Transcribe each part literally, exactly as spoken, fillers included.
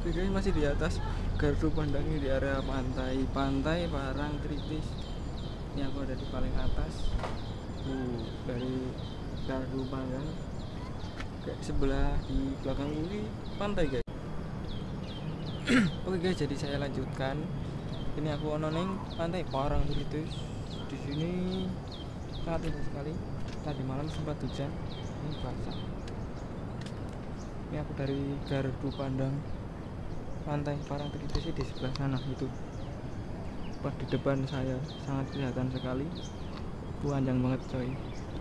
Oke guys, masih di atas gardu pandangnya di area pantai Pantai Parangtritis. Ini aku ada di paling atas. Uh, dari gardu pandang kayak sebelah di belakang ini pantai guys. Oke guys, jadi saya lanjutkan. Ini aku noneng pantai Parangtritis. Di sini sangat indah sekali. Tadi malam sempat hujan, ini basah. Ini aku dari gardu pandang pantai Parangtritis di sebelah sana itu. Pas di depan saya sangat kelihatan sekali. Panjang banget coy.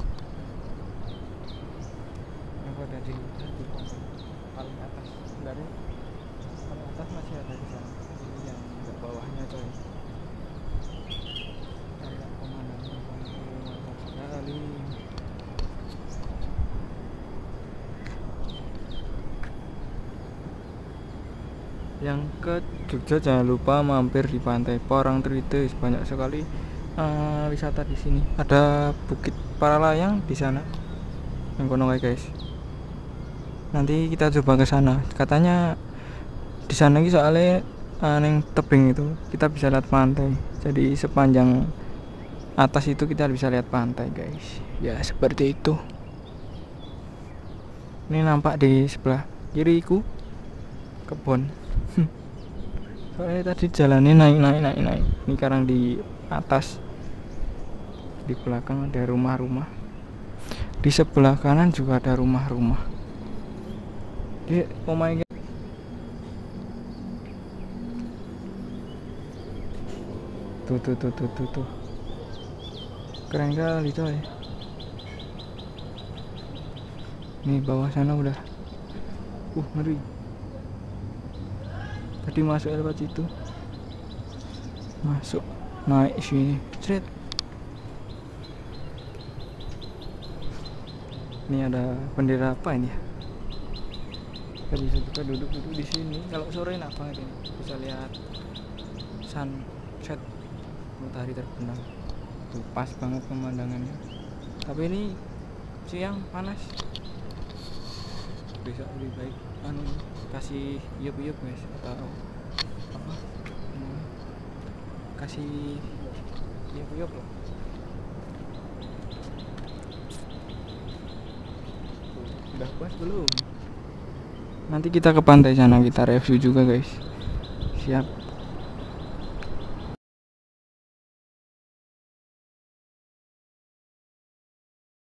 Aku ada di gardu pandang paling atas. Sebenarnya paling atas masih ada di sana. Ini yang di bawahnya coy. Kayak pemandangan mantap sekali. Yang ke Jogja jangan lupa mampir di pantai Parangtritis, banyak sekali uh, wisata di sini. Ada Bukit Paralayang di sana. Yang kono guys. Nanti kita coba ke sana. Katanya di sana ini soalnya uh, neng tebing itu kita bisa lihat pantai. Jadi sepanjang atas itu kita bisa lihat pantai guys. Ya seperti itu. Ini nampak di sebelah kiriku kebun. Soalnya tadi jalannya naik naik naik naik. Ini sekarang di atas. Di belakang ada rumah-rumah. Di sebelah kanan juga ada rumah-rumah. Di oh my god. Tuh tuh tuh tuh tuh tuh. Keren kali coy. Nih bawah sana udah. Uh ngeri. Tadi masuk lewat situ, masuk naik sini, straight. Ini ada bendera apa ini ya? Kita bisa juga duduk-duduk di sini. Kalau sore enak banget ini, bisa lihat sunset, matahari terbenam. Tuh pas banget pemandangannya. Tapi ini siang panas. Bisa lebih baik anu kasih yup-yup guys atau apa hmm, kasih yup-yup loh. Udah puas belum? Nanti kita ke pantai sana, kita review juga guys. Siap.